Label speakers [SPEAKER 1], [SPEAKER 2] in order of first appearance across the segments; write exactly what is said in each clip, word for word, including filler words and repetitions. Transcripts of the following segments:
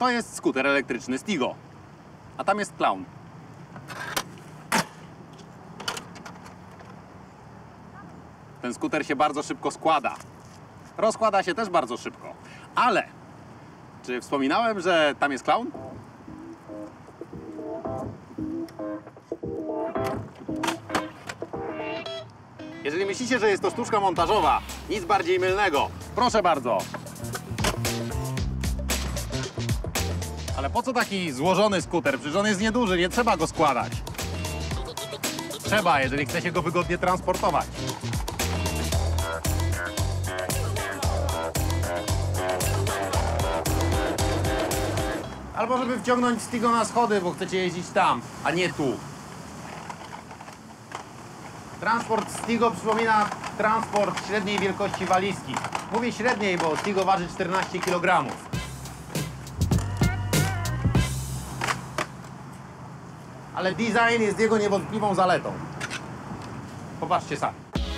[SPEAKER 1] To jest skuter elektryczny Stigo, a tam jest Clown. Ten skuter się bardzo szybko składa. Rozkłada się też bardzo szybko. Ale czy wspominałem, że tam jest Clown? Jeżeli myślicie, że jest to sztuczka montażowa, nic bardziej mylnego. Proszę bardzo. Ale po co taki złożony skuter? Przecież on jest nieduży, nie trzeba go składać. Trzeba, jeżeli chce się go wygodnie transportować. Albo żeby wciągnąć Stigo na schody, bo chcecie jeździć tam, a nie tu. Transport Stigo przypomina transport średniej wielkości walizki. Mówię średniej, bo Stigo waży czternaście kilogramów. Ale design jest jego niewątpliwą zaletą. Popatrzcie sami.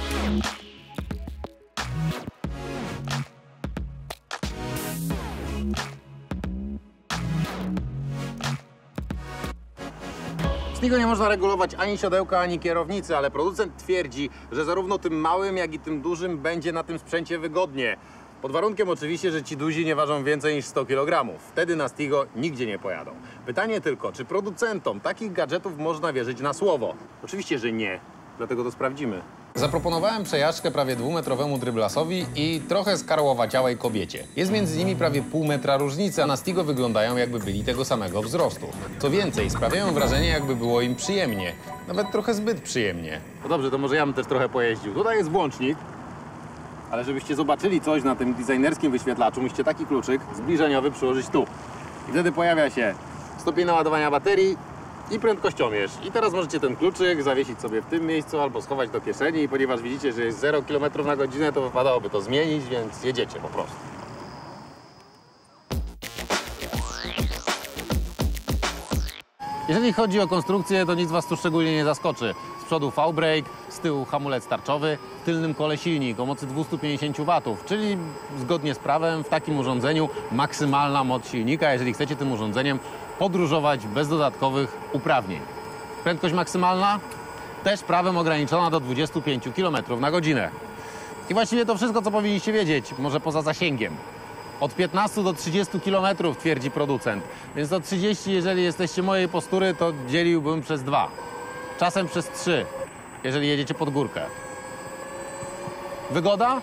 [SPEAKER 1] W Stigo nie można regulować ani siodełka, ani kierownicy, ale producent twierdzi, że zarówno tym małym, jak i tym dużym będzie na tym sprzęcie wygodnie. Pod warunkiem oczywiście, że ci duzi nie ważą więcej niż sto kilogramów. Wtedy na Stigo nigdzie nie pojadą. Pytanie tylko, czy producentom takich gadżetów można wierzyć na słowo? Oczywiście, że nie. Dlatego to sprawdzimy.
[SPEAKER 2] Zaproponowałem przejażdżkę prawie dwumetrowemu dryblasowi i trochę skarłowaciałej kobiecie. Jest między nimi prawie pół metra różnicy, a na Stigo wyglądają, jakby byli tego samego wzrostu. Co więcej, sprawiają wrażenie, jakby było im przyjemnie. Nawet trochę zbyt przyjemnie.
[SPEAKER 1] No dobrze, to może ja bym też trochę pojeździł. Tutaj jest włącznik, ale żebyście zobaczyli coś na tym designerskim wyświetlaczu, musicie taki kluczyk zbliżeniowy przyłożyć tu. I wtedy pojawia się stopień naładowania baterii i prędkościomierz. I teraz możecie ten kluczyk zawiesić sobie w tym miejscu albo schować do kieszeni, i ponieważ widzicie, że jest zero kilometrów na godzinę, to wypadałoby to zmienić, więc jedziecie po prostu. Jeżeli chodzi o konstrukcję, to nic Was tu szczególnie nie zaskoczy. Z przodu V-brake, z tyłu hamulec tarczowy, w tylnym kole silnik o mocy dwieście pięćdziesiąt watów, czyli zgodnie z prawem w takim urządzeniu maksymalna moc silnika, jeżeli chcecie tym urządzeniem podróżować bez dodatkowych uprawnień. Prędkość maksymalna też prawem ograniczona do dwudziestu pięciu kilometrów na godzinę. I właściwie to wszystko, co powinniście wiedzieć, może poza zasięgiem. Od piętnastu do trzydziestu kilometrów, twierdzi producent. Więc to trzydzieści, jeżeli jesteście mojej postury, to dzieliłbym przez dwa. Czasem przez trzy, jeżeli jedziecie pod górkę. Wygoda?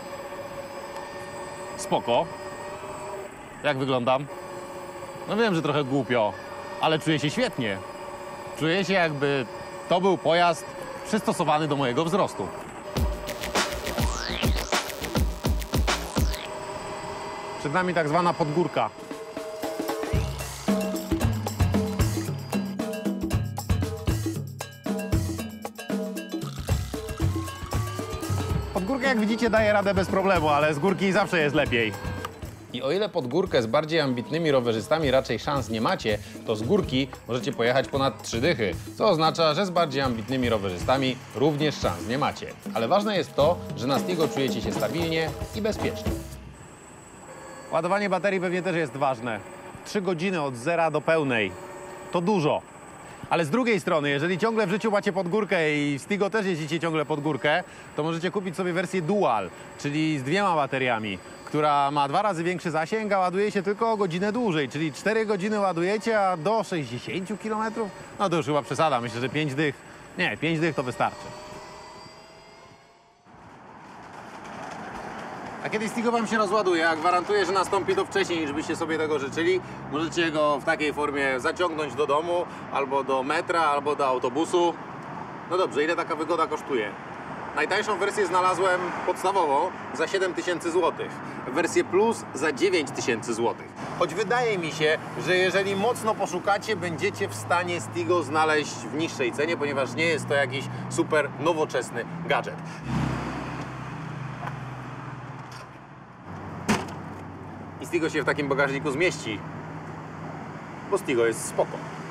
[SPEAKER 1] Spoko. Jak wyglądam? No wiem, że trochę głupio, ale czuję się świetnie. Czuję się, jakby to był pojazd przystosowany do mojego wzrostu. Przed nami tak zwana podgórka. Podgórka, jak widzicie, daje radę bez problemu, ale z górki zawsze jest lepiej.
[SPEAKER 2] I o ile pod górkę z bardziej ambitnymi rowerzystami raczej szans nie macie, to z górki możecie pojechać ponad trzy dychy, co oznacza, że z bardziej ambitnymi rowerzystami również szans nie macie. Ale ważne jest to, że na Stigo czujecie się stabilnie i bezpiecznie.
[SPEAKER 1] Ładowanie baterii pewnie też jest ważne. trzy godziny od zera do pełnej. To dużo. Ale z drugiej strony, jeżeli ciągle w życiu macie pod górkę i w Stigo też jeździcie ciągle pod górkę, to możecie kupić sobie wersję dual, czyli z dwiema bateriami, która ma dwa razy większy zasięg, a ładuje się tylko o godzinę dłużej, czyli cztery godziny ładujecie, a do sześćdziesięciu kilometrów? No to już chyba przesada, myślę, że pięć dych. Nie, pięć dych to wystarczy. A kiedy Stigo Wam się rozładuje, a gwarantuję, że nastąpi to wcześniej, niż byście sobie tego życzyli, możecie go w takiej formie zaciągnąć do domu, albo do metra, albo do autobusu. No dobrze, ile taka wygoda kosztuje? Najtańszą wersję znalazłem podstawową za siedem tysięcy złotych. Wersję Plus za dziewięć tysięcy złotych. Choć wydaje mi się, że jeżeli mocno poszukacie, będziecie w stanie Stigo znaleźć w niższej cenie, ponieważ nie jest to jakiś super nowoczesny gadżet. I Stigo się w takim bagażniku zmieści, bo Stigo jest spoko.